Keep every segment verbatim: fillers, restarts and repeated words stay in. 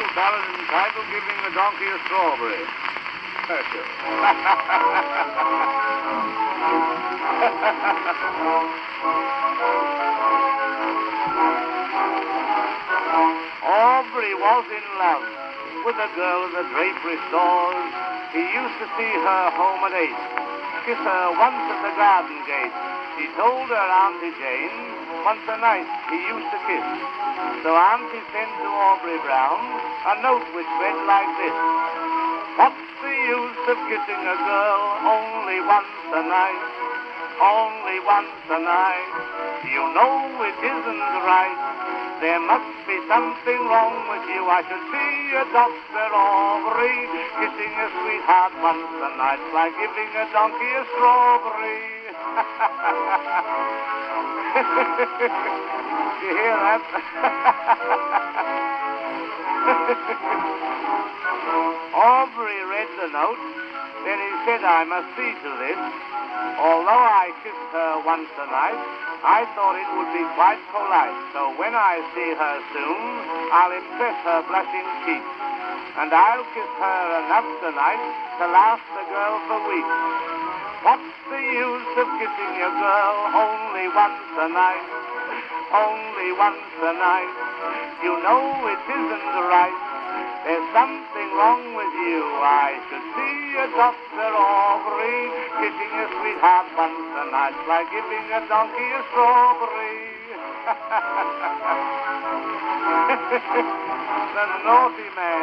ballad entitled Giving the Donkey a Strawberry. Aubrey was in love with a girl in the drapery stores. He used to see her home at eight, kiss her once at the garden gate. She told her Auntie Jane once a night he used to kiss. So Auntie sent to Aubrey Brown a note which read like this: what's the use of kissing a girl only once a night? Only once a night. You know it isn't right. There must be something wrong with you. I should see a doctor, Aubrey. Kissing a sweetheart once a night's like giving a donkey a strawberry. You hear that? Aubrey read the note. Then he said, I must see to this. Although I kissed her once a night, I thought it would be quite polite. So when I see her soon, I'll impress her blushing cheeks. And I'll kiss her enough tonight to last the girl for weeks. What's the use of kissing your girl only once a night? Only once a night. You know it isn't right. There's something wrong with you. I should see a doctor, Aubrey. Kissing a sweetheart once a night's like giving a donkey a strawberry. The naughty man.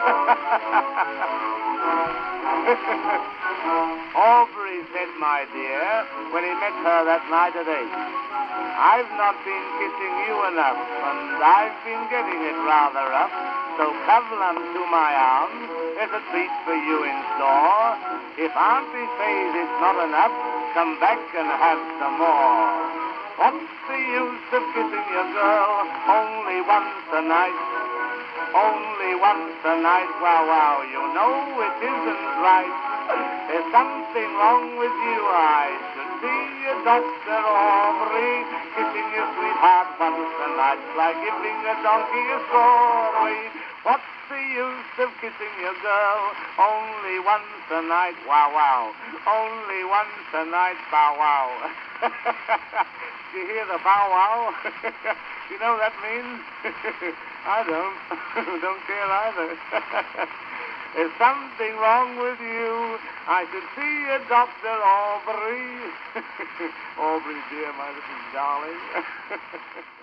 Aubrey said, my dear, when he met her that night at eight, I've not been kissing you enough, and I've been getting it rather rough. So cuddle unto my arms, there's a treat for you in store. If Auntie says it's not enough, come back and have some more. What's the use of kissing your girl only once a night? Only once a night, wow, wow, you know it isn't right. There's something wrong with you. I should see a doctor, Aubrey. Kissing your sweetheart once a night like giving a donkey a strawberry. What's the use of kissing your girl only once a night? Wow, wow. Only once a night, bow wow. Do you hear the bow wow? You know what that means? I don't. Don't care either. There's something wrong with you. I should see a doctor, Aubrey. Aubrey, dear, my little darling.